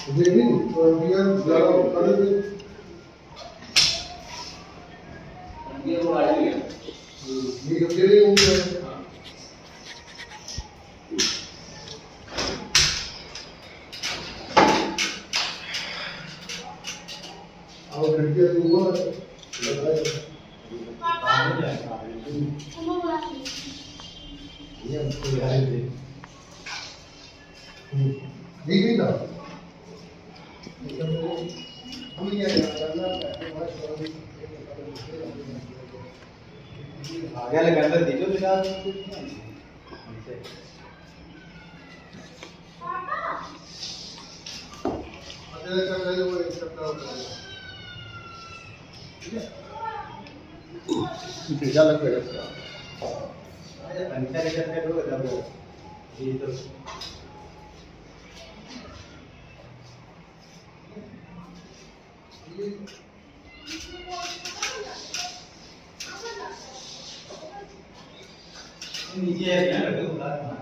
ये नहीं तो ये ज़्यादा कलर में ये वो आ रही है ये अकेले होंगे और लड़कियां तो वो ये हमको याद है ठीक है ना हम ये करना आगे वाले गंदर दीजिए तो यार अरे कर रहे हो एक सप्ताह हो गया ठीक है भेजा लग गया अरे पंचा के चक्कर हो गया ये तो नीचे है ना